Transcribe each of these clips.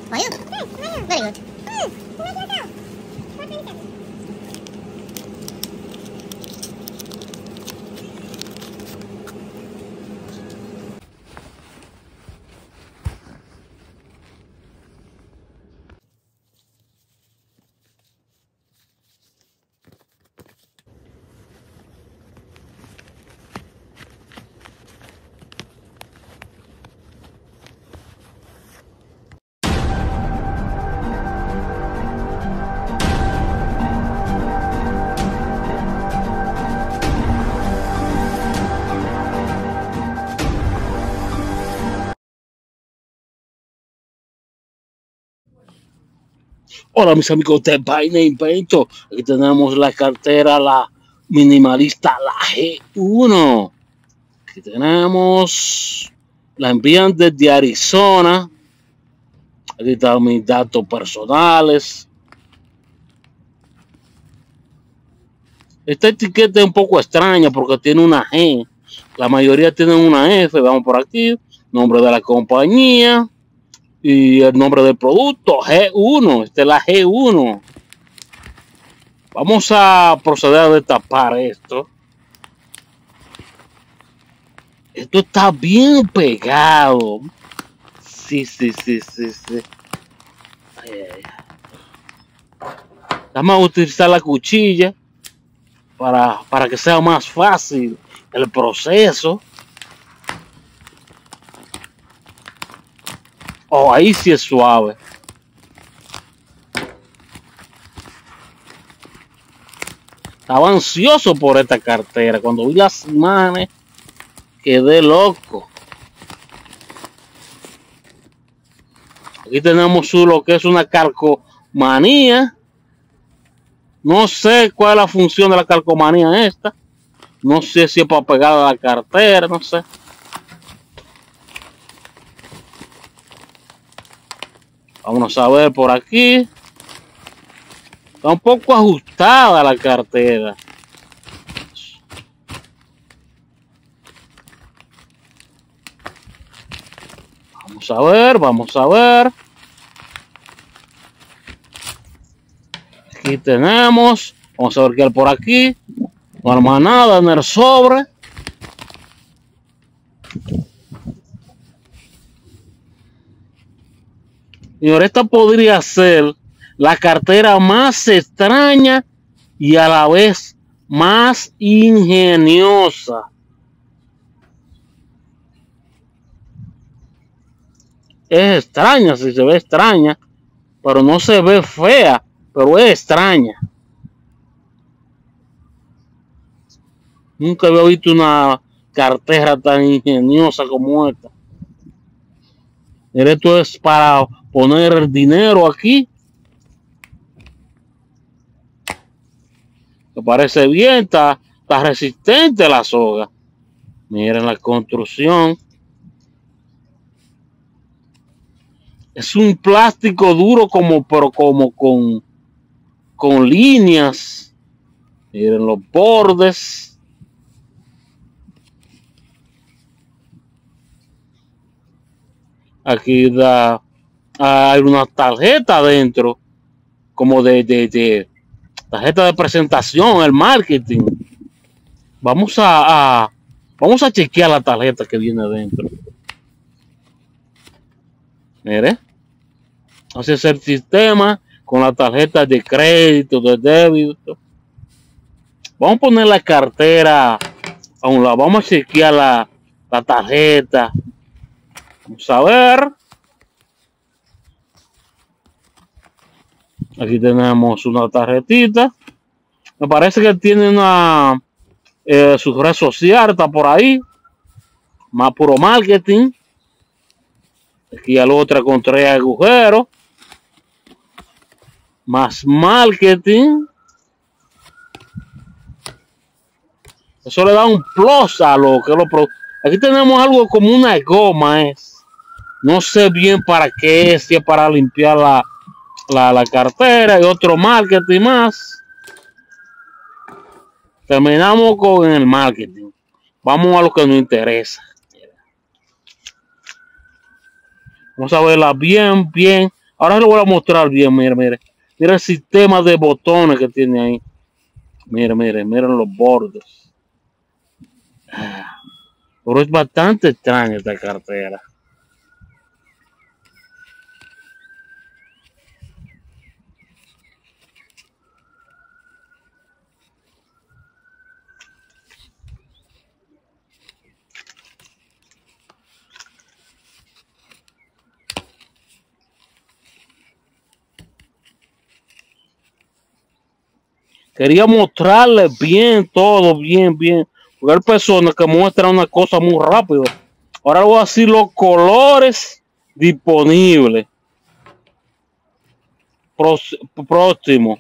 For you? Very good. Hola mis amigos de Vaina Invento. Aquí tenemos la cartera, la minimalista, la G1. Aquí tenemos, la envían desde Arizona. Aquí están mis datos personales. Esta etiqueta es un poco extraña porque tiene una G. La mayoría tienen una F. Vamos por aquí. Nombre de la compañía. Y el nombre del producto, G1. Esta es la G1. Vamos a proceder a destapar esto. Esto está bien pegado. Sí. Ay. Vamos a utilizar la cuchilla para que sea más fácil el proceso. Oh, ahí sí es suave. Estaba ansioso por esta cartera. Cuando vi las imágenes, quedé loco. Aquí tenemos lo que es una calcomanía. No sé cuál es la función de la calcomanía esta. No sé si es para pegar a la cartera, no sé. Vamos a ver por aquí. Está un poco ajustada la cartera. Vamos a ver. Aquí tenemos. Vamos a ver qué hay por aquí. No hay más nada en el sobre. Señor, esta podría ser la cartera más extraña y a la vez más ingeniosa. Es extraña, si se ve extraña, pero no se ve fea, pero es extraña. Nunca había visto una cartera tan ingeniosa como esta. Esto es para poner el dinero aquí. Me parece bien, está resistente la soga. Miren la construcción. Es un plástico duro pero como con líneas. Miren los bordes. Aquí hay una tarjeta adentro, como de tarjeta de presentación, el marketing. Vamos a chequear la tarjeta que viene adentro. Mire, ese es el sistema con la tarjeta de crédito, de débito. Vamos a poner la cartera a un lado. Vamos a chequear la tarjeta. Vamos a ver. Aquí tenemos una tarjetita. Me parece que tiene una su red social, está por ahí. Más puro marketing. Aquí al otra con 3 agujeros. Más marketing. Eso le da un plus a lo que lo produce. Aquí tenemos algo como una goma. No sé bien para qué es. Si es para limpiar la cartera y otro marketing más. Terminamos con el marketing. Vamos a lo que nos interesa. Vamos a verla bien Ahora lo voy a mostrar bien, mire, mire. Mira el sistema de botones que tiene ahí. Mire, mire, miren los bordes. Pero es bastante extraña esta cartera. Quería mostrarles bien todo, bien, bien. Porque hay personas que muestran una cosa muy rápido. Ahora voy a decir los colores disponibles. Próximo.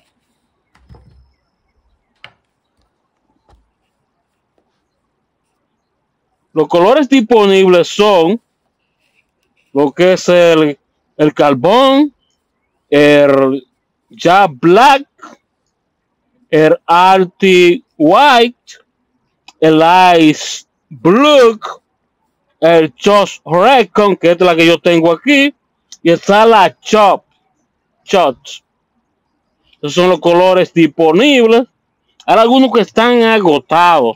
Los colores disponibles son lo que es el carbón, el Jet Black, el Arctic White, el Ice Blue, el Choice Recon, que es la que yo tengo aquí, y está la Chop. Esos son los colores disponibles. Hay algunos que están agotados.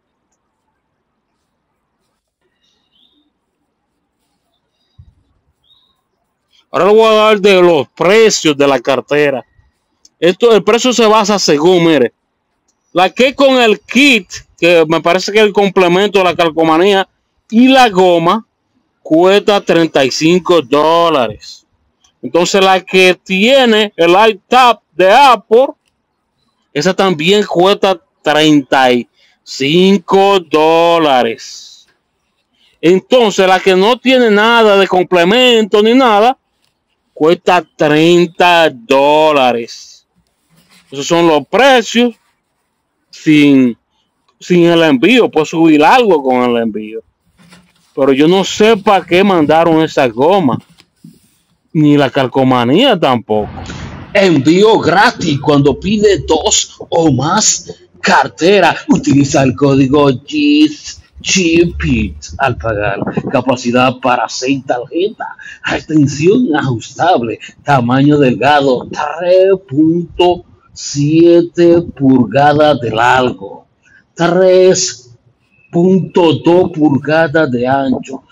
Ahora le voy a dar de los precios de la cartera. El precio se basa según, mire, la que con el kit, que me parece que es el complemento de la calcomanía y la goma, cuesta $35. Entonces la que tiene el iTab de Apple, esa también cuesta $35. Entonces la que no tiene nada de complemento ni nada, cuesta $30. Esos son los precios sin el envío. Puedo subir algo con el envío. Pero yo no sé para qué mandaron esa goma. Ni la calcomanía tampoco. Envío gratis cuando pide 2 o más cartera. Utiliza el código GCHIPIT al pagar. Capacidad para 6 tarjetas. Extensión ajustable. Tamaño delgado. 3.7 pulgadas de largo. 3.2 pulgadas de ancho.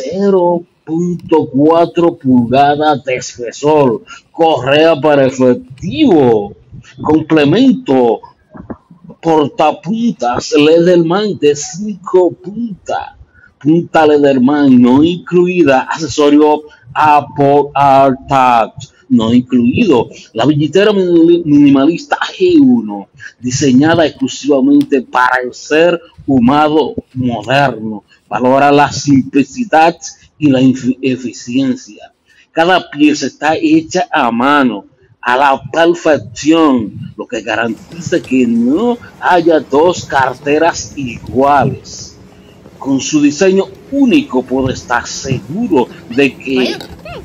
0.4 pulgadas de espesor, correa para efectivo, complemento, portapuntas Lederman de 5 puntas, punta Lederman no incluida, accesorio Apple AirTag no incluido, la billetera minimalista G1, diseñada exclusivamente para el ser humano moderno, valora la simplicidad y la eficiencia. Cada pieza está hecha a mano, a la perfección, lo que garantiza que no haya dos carteras iguales. Con su diseño único puedes estar seguro de que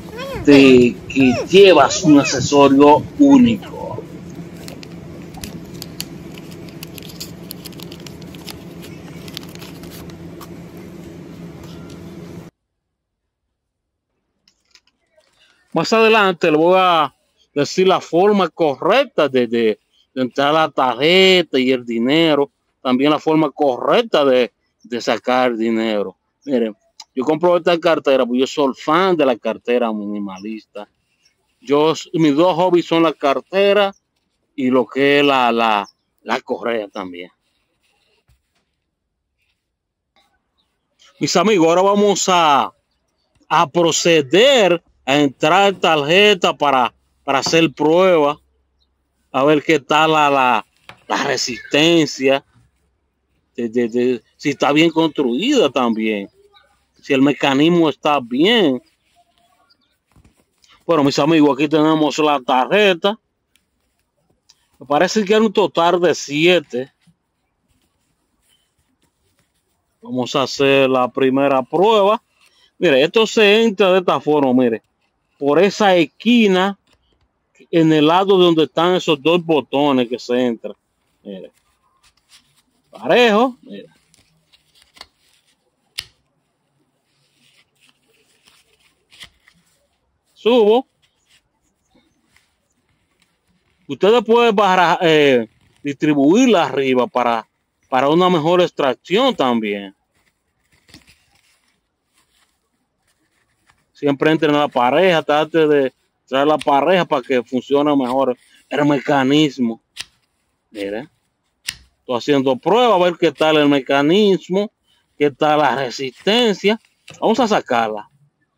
llevas un accesorio único. Más adelante le voy a decir la forma correcta de entrar la tarjeta y el dinero. También la forma correcta de sacar dinero. Miren, yo compro esta cartera porque yo soy fan de la cartera minimalista. Mis dos hobbies son la cartera y lo que es la correa también. Mis amigos, ahora vamos a proceder a entrar tarjeta para hacer pruebas, a ver qué tal la resistencia, si está bien construida también, si el mecanismo está bien. Bueno, mis amigos, aquí tenemos la tarjeta. Me parece que era un total de 7. Vamos a hacer la primera prueba. Mire, esto se entra de esta forma, mire, por esa esquina, en el lado de donde están esos dos botones que se entran. Mire, parejo, mire. Subo Ustedes pueden distribuirla arriba para una mejor extracción también. Siempre entre en la pareja, trate de traer la pareja para que funcione mejor el mecanismo. Mire, estoy haciendo pruebas a ver qué tal el mecanismo, qué tal la resistencia. Vamos a sacarla.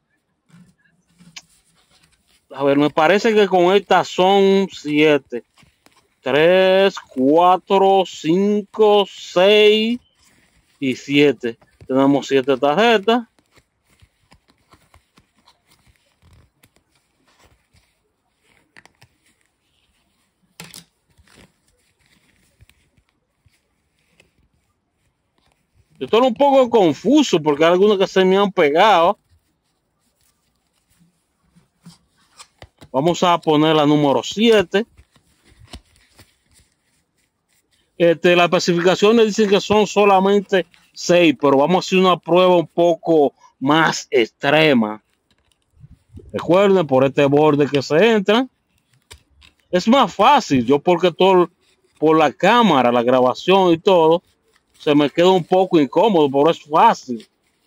A ver, me parece que con esta son 7. 3, 4, 5, 6 y 7. Tenemos 7 tarjetas. Yo estoy un poco confuso porque hay algunos que se me han pegado. Vamos a poner la número 7. Las especificaciones dicen que son solamente 6, pero vamos a hacer una prueba un poco más extrema. Recuerden, por este borde que se entra, es más fácil. Yo porque todo por la cámara, la grabación y todo, se me queda un poco incómodo, pero es fácil.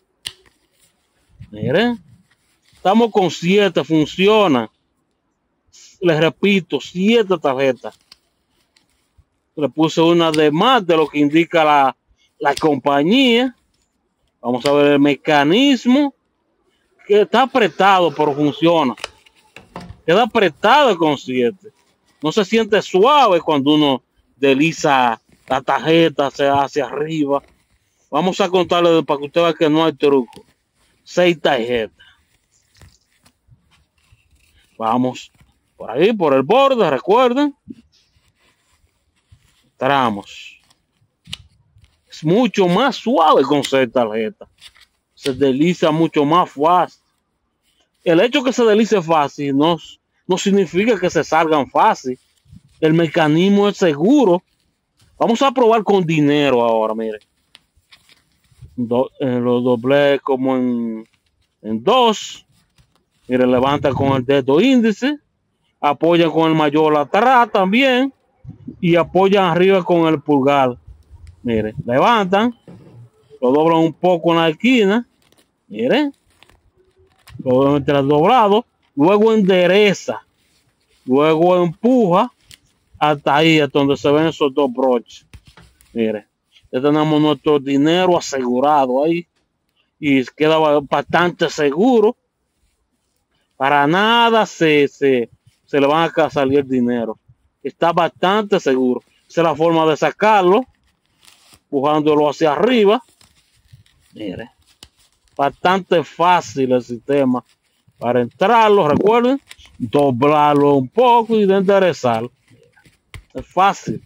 Miren, estamos con 7, funciona. Les repito, 7 tarjetas. Le puse una de más de lo que indica la compañía. Vamos a ver el mecanismo, que está apretado, pero funciona. Queda apretado con 7. No se siente suave cuando uno desliza la tarjeta hacia arriba. Vamos a contarle para que usted vea que no hay truco. 6 tarjetas. Vamos por ahí, por el borde, recuerden. Entramos. Es mucho más suave con 6 tarjetas. Se desliza mucho más fácil. El hecho que se deslice fácil no significa que se salgan fácil. El mecanismo es seguro. Vamos a probar con dinero ahora, mire. Lo doblé como en 2. Mire, levanta con el dedo índice. Apoya con el mayor atrás también. Y apoyan arriba con el pulgar. Mire, levantan. Lo doblan un poco en la esquina. Mire. Lo doblado. Luego endereza. Luego empuja hasta ahí, hasta donde se ven esos 2 broches. Mire, ya tenemos nuestro dinero asegurado ahí y queda bastante seguro. Para nada se le van a salir el dinero. Está bastante seguro. Esa es la forma de sacarlo, empujándolo hacia arriba. Mire, bastante fácil el sistema para entrarlo. Recuerden, doblarlo un poco y de enderezarlo. Es fácil.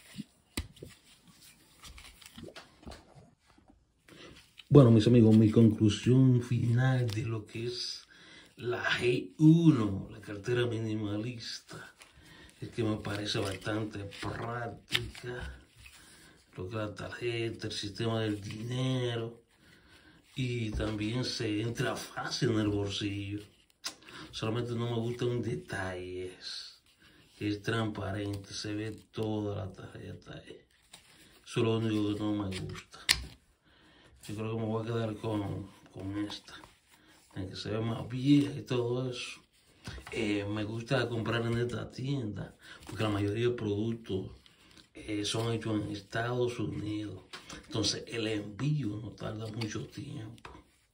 Bueno, mis amigos, mi conclusión final de lo que es la G1, la cartera minimalista, es que me parece bastante práctica, lo que es la tarjeta, el sistema del dinero, y también se entra fácil en el bolsillo. Solamente no me gusta un detalle, que es transparente, se ve toda la tarjeta ahí. Eso es lo único que no me gusta. Yo creo que me voy a quedar con esta, en que se ve más vieja y todo eso. Me gusta comprar en esta tienda, porque la mayoría de productos son hechos en Estados Unidos. Entonces el envío no tarda mucho tiempo.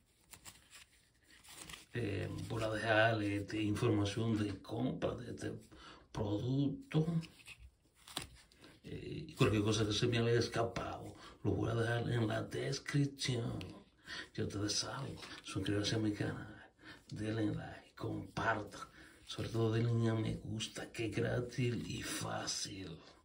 Voy a dejar información de compra de este producto. Y cualquier cosa que se me haya escapado, lo voy a dejar en la descripción. Ya ustedes saben, suscríbanse a mi canal, denle like, compartan, sobre todo denle a me gusta, que es gratis y fácil.